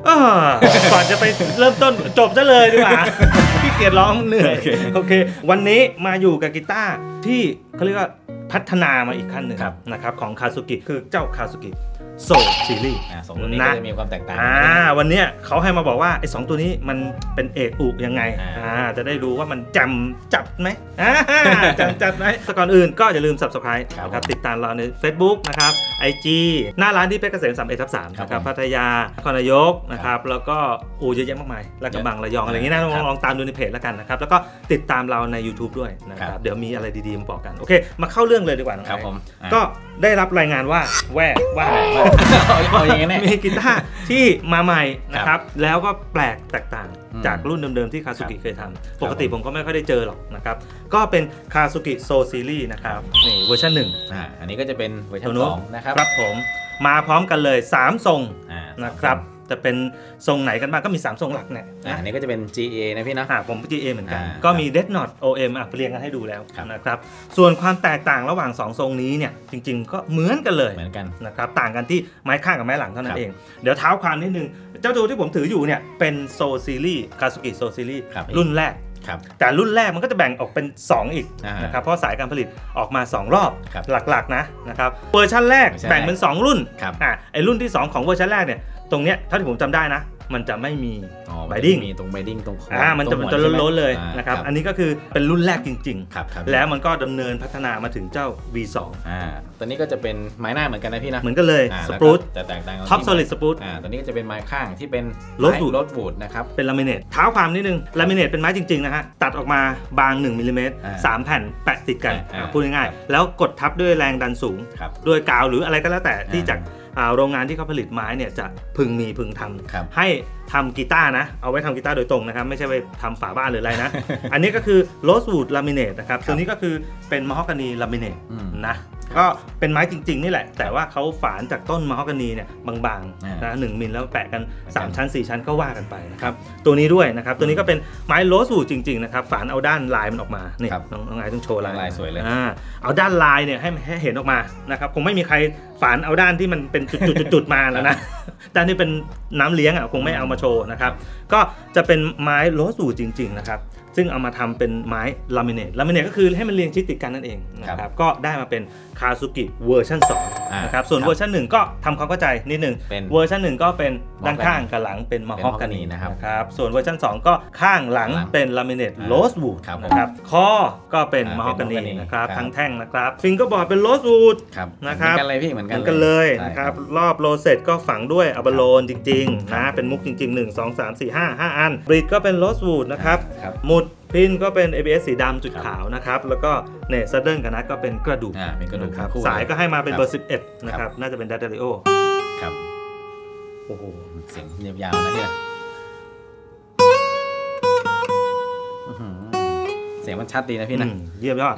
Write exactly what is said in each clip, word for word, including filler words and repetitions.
ก่อนจะไปเริ่มต้นจบซะเลยดีกว่าพี่เกียรร้องเหนื่อยโอเควันนี้มาอยู่กับกีตาร์ที่เขาเรียกว่าพัฒนามาอีกขั้นหนึ่งนะครับของคาซุกิคือเจ้าคาซุกิโซซีรีส์สองตัวนี้ก็จะมีความแตกต่างวันนี้เขาให้มาบอกว่าไอ้สองตัวนี้มันเป็นเอกอุยังไงจะได้รู้ว่ามันจำจัดไหมจำจัดไหมก่อนอื่นก็อย่าลืม ซับสไครบ์ นะครับติดตามเราใน Facebook นะครับ ไอ จี หน้าร้านที่เพชรเกษม สามสิบเอ็ดทับสาม นะครับพัทยานครนายกนะครับแล้วก็อูเยอะแยะมากมายลาดกระบังระยองอะไรอย่างนี้นะลองลองตามดูในเพจแล้วกันนะครับแล้วก็ติดตามเราใน YouTube ด้วยนะครับเดี๋ยวมีอะไรดีๆมาบอกกันโอเคมาเข้าเรื่องเลยดีกว่านะครับผมก็ได้รับรายงานว่าแว่ว่ามีกีตาร์ที่มาใหม่นะครับแล้วก็แปลกแตกต่างจากรุ่นเดิมๆที่คาซุกิเคยทำปกติผมก็ไม่ค่อยได้เจอหรอกนะครับก็เป็นคาซุกิโซซีรีส์นะครับนี่เวอร์ชันหนึ่งอ่าอันนี้ก็จะเป็นเวอร์ชันสองนะครับครับผมมาพร้อมกันเลยสามทรงนะครับจะเป็นทรงไหนกันบ้างก็มีสามทรงหลักเนี่ยอันนี้ก็จะเป็น จี เอ นะพี่นะอ่าผม จี เอ เหมือนกันก็มี Death Knot โอ เอ็ม อ่ะเรียงกันให้ดูแล้วนะครับส่วนความแตกต่างระหว่างสองทรงนี้เนี่ยจริงๆก็เหมือนกันเลยเหมือนกันนะครับต่างกันที่ไม้ข้างกับไม้หลังเท่านั้นเองเดี๋ยวเท้าความนิดนึงเจ้าตัวที่ผมถืออยู่เนี่ยเป็นโซซีรีส์คาซุกิโซซีรีส์รุ่นแรกแต่รุ่นแรกมันก็จะแบ่งออกเป็นสองอีกนะครับเพราะสายการผลิตออกมาสองรอบหลักๆนะนะครับเวอร์ชันแรกแบ่งเป็นสองรุ่นอ่ะไอรุ่นที่สองของเวอร์ชันแรกเนี่ยตรงเนี้ยเท่าที่ผมจำได้นะมันจะไม่มีไบดิ้งมีตรงไบดิ้งตรงคออ่ามันจะมันจะล้นๆเลยนะครับอันนี้ก็คือเป็นรุ่นแรกจริงๆแล้วมันก็ดำเนินพัฒนามาถึงเจ้า วี สองอ่าตัวนี้ก็จะเป็นไม้หน้าเหมือนกันนะพี่นะเหมือนกันเลยสปรูตแต่แตกต่างกันท็อปโซลิดสปรูตอ่าตัวนี้ก็จะเป็นไม้ข้างที่เป็นโรสวูดโรสวูดนะครับเป็นลามิเนตเท้าความนิดนึงลามิเนตเป็นไม้จริงๆนะฮะตัดออกมาบางหนึ่งมิลลิเมตรสามแผ่นแปะติดกันพูดง่ายๆแล้วกดทับด้วยแรงดันสูงด้วยกาวหรืออะไรก็แล้วแต่ที่จากโรงงานที่เขาผลิตไม้เนี่ยจะพึงมีพึงทำให้ทำกีตาร์นะเอาไว้ทำกีตาร์โดยตรงนะครับไม่ใช่ไปทำฝาบ้านหรืออะไรนะ อันนี้ก็คือโรสวูดลามิเนตนะครับตัวนี้ก็คือเป็นมะฮอกกานีลามิเนตนะก็เป็นไม้จริงๆนี่แหละแต่ว่าเขาฝานจากต้นมะฮอกกานีเนี่ยบางๆนะหนึ่งมิลแล้วแปะกันสามชั้นสี่ชั้นก็ว่ากันไปนะครับตัวนี้ด้วยนะครับตัวนี้ก็เป็นไม้โรสวูดจริงๆนะครับฝานเอาด้านลายมันออกมานี่น้องไอ้ต้องโชว์ลายลายสวยเลยเอาด้านลายเนี่ยให้ให้เห็นออกมานะครับคงไม่มีใครฝานเอาด้านที่มันเป็นจุดๆๆมาแล้วนะด้านที่เป็นน้ำเลี้ยงอ่ะคงไม่เอามาโชว์นะครับก็จะเป็นไม้โรสวูดจริงๆนะครับซึ่งเอามาทำเป็นไม้ลามิเนตลามิเนตก็คือให้มันเรียงชิดติดกันนั่นเองนะครับก็ได้มาเป็นคาซุกิเวอร์ชันสองนะครับส่วนเวอร์ชันหนึ่งก็ทำความเข้าใจนิดนึงเวอร์ชันหนึ่งก็เป็นด้านข้างกับหลังเป็นมะฮอกกานีนะครับส่วนเวอร์ชันสองก็ข้างหลังเป็นลามิเนตโรสวูดนะครับคอก็เป็นมะฮอกกานีนะครับทั้งแท่งนะครับฟิงเกอร์บอร์ดเป็นโรสวูดนะครับเหมือนกันเลยพี่เหมือนกันเลยนะครับรอบโรเซตก็ฝังด้วยอะบาโลนจริงๆนะเป็นมุกจริงๆหนึ่ง สอง สาม สี่ ห้า ห้าอันบริดก็เป็นโรสวูดนะครับหมุดพินก็เป็น เอ บี เอส สีดำจุดขาวนะครับแล้วก็เนี่ยซัดเดิลกันนะก็เป็นกระดูกเป็นกระดูกครับสายก็ให้มาเป็นเบอร์สิบเอ็ดนะครับน่าจะเป็นดัตเตอริโอครับโอ้โหเสียงยาวๆนะเนี่ยเสียงมันชัดดีนะพี่นะเยี่ยมยอด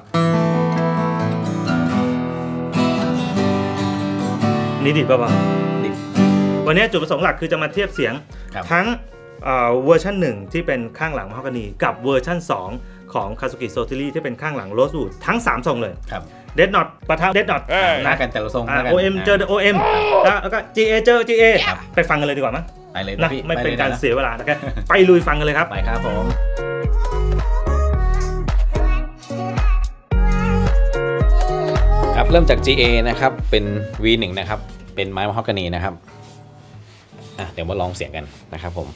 นี่ดิบป่ะดิบวันนี้จุดประสงค์หลักคือจะมาเทียบเสียงทั้งเวอร์ชันหนึ่งที่เป็นข้างหลังมะฮอกกานีกับเวอร์ชันสองของคาซุกิโซซิริที่เป็นข้างหลังโรสวูดทั้งสามทรงเลยครับเดดน็อตปะทะเดดน็อตนะกันแต่ละทรงโอ เอ็ม เจอ โอ เอ็ม แล้วก็ จี เอ เจอ จี เอ ไปฟังกันเลยดีกว่ามั้ยไปเลยนะไม่เป็นการเสียเวลานะครับไปลุยฟังกันเลยครับไปครับผมครับเริ่มจาก จี เอ นะครับเป็น วี หนึ่ง นะครับเป็นไม้มะฮอกกานีนะครับอ่ะเดี๋ยวมาลองเสียงกันนะครับผม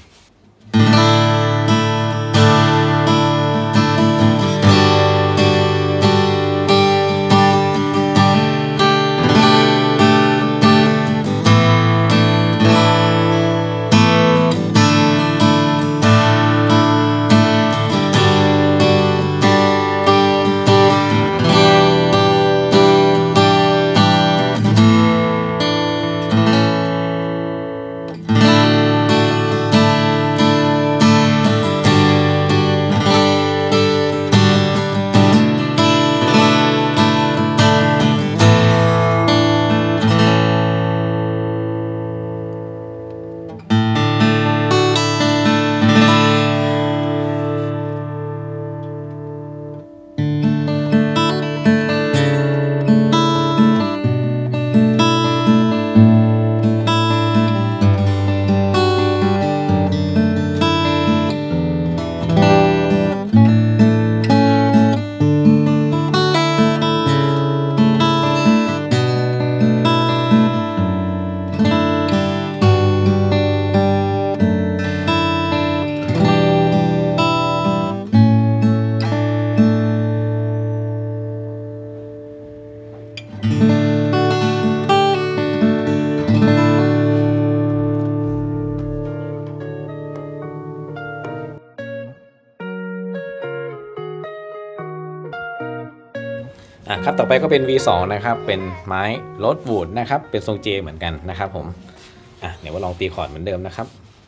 อ่ะครับต่อไปก็เป็น วี สอง นะครับเป็นไม้โรสวูดนะครับเป็นทรง J เหมือนกันนะครับผมอ่ะเดี๋ยวว่าลองตีคอร์ดเหมือนเดิมนะครับ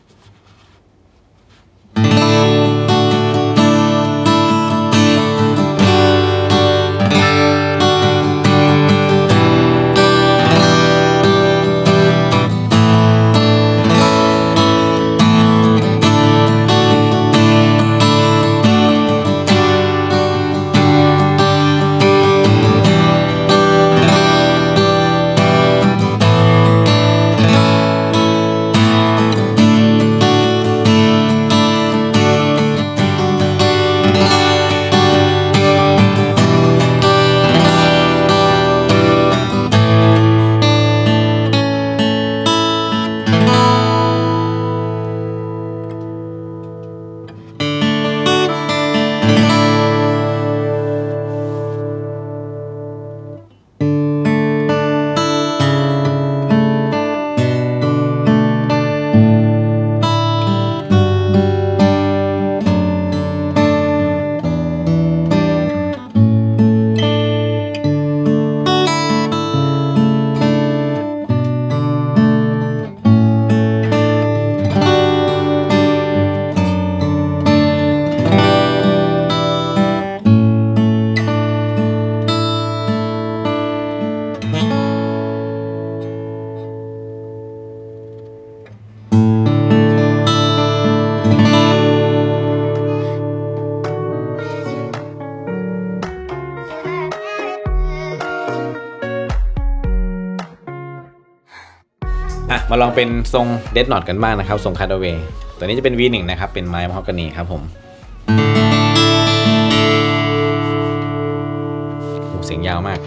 อ่ะมาลองเป็นทรงเดดน็อตกันบ้างนะครับทรงคาร์ดเวย์ตัวนี้จะเป็น วี หนึ่ง นะครับเป็นไม้มะฮอกกานีครับผมเสียงยาวมาก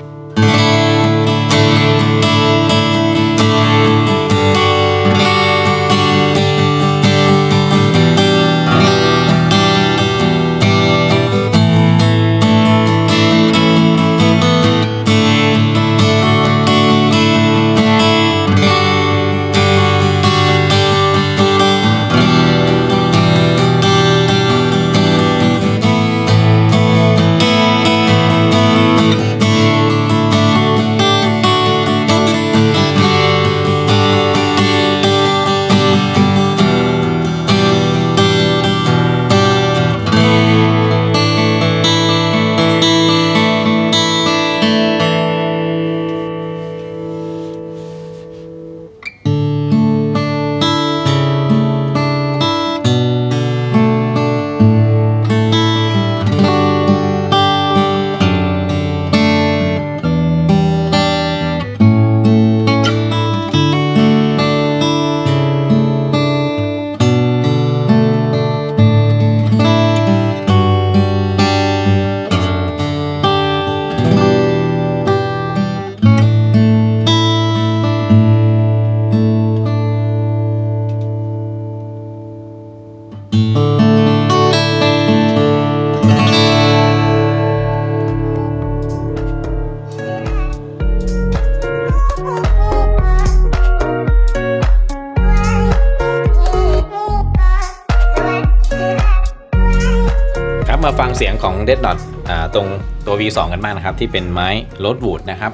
มาฟังเสียงของเดดน็อตตรงตัว วี สอง กันบ้างนะครับที่เป็นไม้โรสวูดนะครับ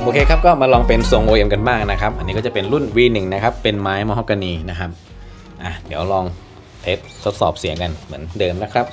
โอเคครับก็มาลองเป็นทรง โอ เอ็ม กันบ้างนะครับอันนี้ก็จะเป็นรุ่น วี หนึ่ง นะครับเป็นไม้มะฮอกกานีนะครับอ่ะเดี๋ยวลองเทสทดสอบเสียงกันเหมือนเดิมนะครับ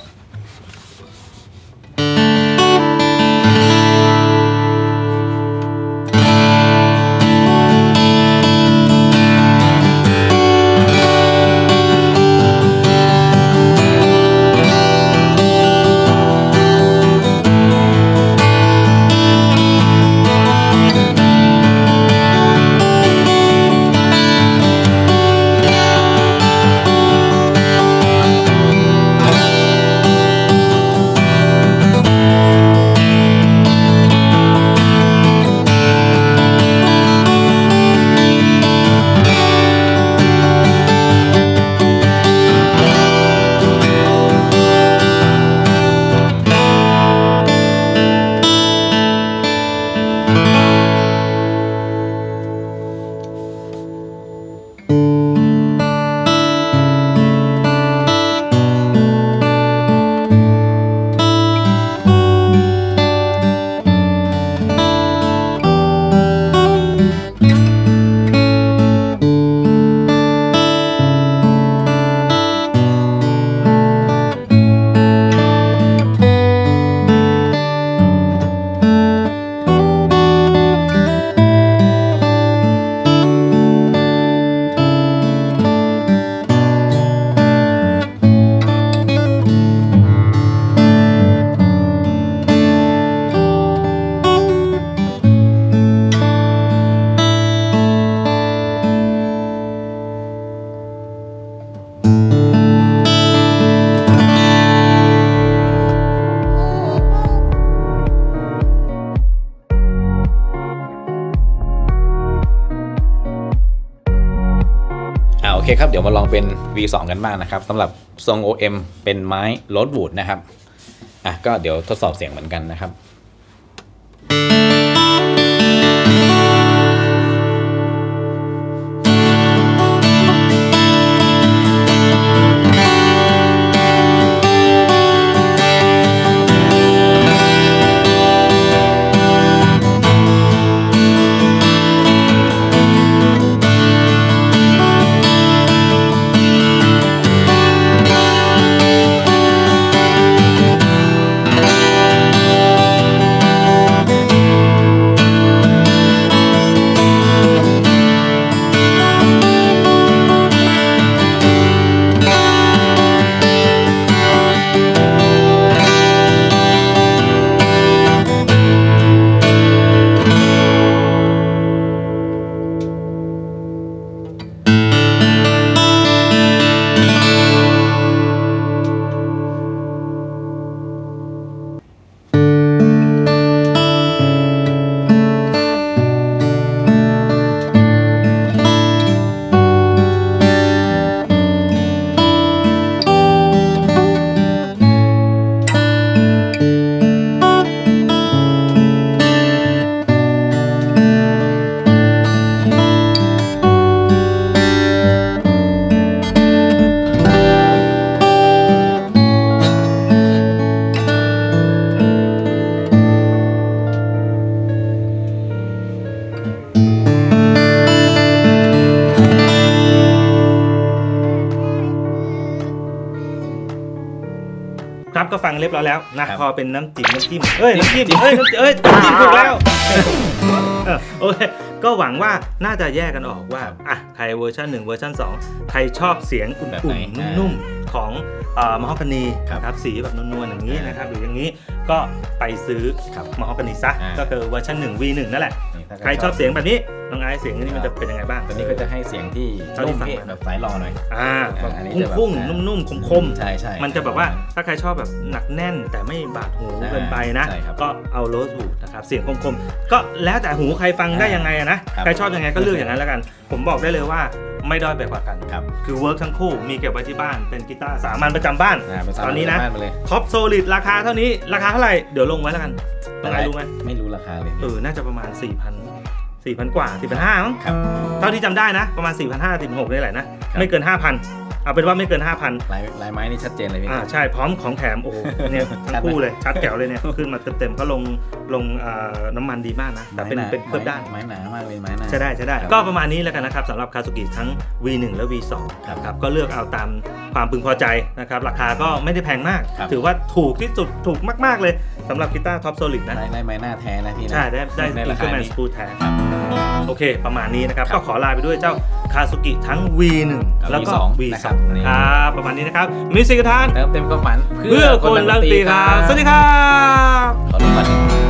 โอเคครับเดี๋ยวมาลองเป็น วี สอง กันบ้างนะครับสำหรับทรง โอ เอ็ม เป็นไม้โรสวูดนะครับอ่ะก็เดี๋ยวทดสอบเสียงเหมือนกันนะครับครับก็ฟังเรียบร้อยแล้วนะพอเป็นน้ำจิ้มน้ำจิ้มเอ้ยน้ำจิ้มเอ้ยน้ำเอ้ยน้ำจิ้มถูกแล้วโอเคก็หวังว่าน่าจะแยกกันออกว่าอ่ะใครเวอร์ชันหนึ่งเวอร์ชันสองใครชอบเสียงอุ่นๆนุ่มๆของมะฮอกกานีครับสีแบบนวลๆอย่างนี้นะครับหรืออย่างนี้ก็ไปซื้อมะฮอกกานีซะก็คือเวอร์ชันหนึ่ง วี หนึ่ง นั่นแหละใครชอบเสียงแบบนี้น้องไอซ์เสียงนี้มันจะเป็นยังไงบ้างตอนนี้ก็จะให้เสียงที่นุ่มแบบสายรอหน่อยอ่าพุ่งๆนุ่มๆคมๆใช่ใช่มันจะแบบว่าถ้าใครชอบแบบหนักแน่นแต่ไม่บาดหูเกินไปนะก็เอาโรสวูดนะครับเสียงคมๆก็แล้วแต่หูใครฟังได้ยังไงนะใครชอบยังไงก็เลือกอย่างนั้นแล้วกันผมบอกได้เลยว่าไม่ด้อยไปกว่ากันครับคือเวิร์กทั้งคู่มีเก็บไว้ที่บ้านเป็นกีตาร์สามัญประจำบ้านตอนนี้นะท็อปโซลิดราคาเท่านี้ราคาเท่าไหร่เดี๋ยวลงไว้แล้วกันต้องไงรู้ไหมไม่รู้ราคาเลยเออน่าจะประมาณ สี่พันสี่พัน กว่า สี่พันห้าร้อย มั้งครับเท่าที่จำได้นะประมาณ สี่พันห้าร้อย สี่พันหกร้อย นี่แหละนะไม่เกิน ห้าพัน เอาเป็นว่าไม่เกิน ห้าพันลายลายไม้นี่ชัดเจนเลยพี่อ่าใช่พร้อมของแถมโอ้โหเนี่ยทั้งคู่เลยชัดแจ๋วเลยเนี่ยขึ้นมาเต็มๆก็ลงลงน้ำมันดีมากนะแต่เป็นเป็นเคลือบด้านไม้หนามากเลยไม้หนาใช่ได้ใช่ได้ก็ประมาณนี้แล้วกันนะครับสำหรับคาซูกิทั้ง วี หนึ่ง และ วี สอง ครับก็เลือกเอาตามความพึงพอใจนะครับราคาก็ไม่ได้แพงมากถือว่าถูกที่สุดถูกมากๆเลยสำหรับกีตาร์ท็อปโซลิดนะได้ไม้หน้าแท้นะพี่นะใช่ได้ได้ในอิรานเตอคาร์แมนนี้สปูแท้โอเคประมาณนี้นะครับก็ขอลาไปด้วยเจ้าคาซูกิทั้ง วี หนึ่ง แล้วก็ วี สอง ครับประมาณนี้นะครับมิวสิกทานเติมเต็มความฝันเพื่อคนรักดนตรีครับสวัสดีครับขอรบกวน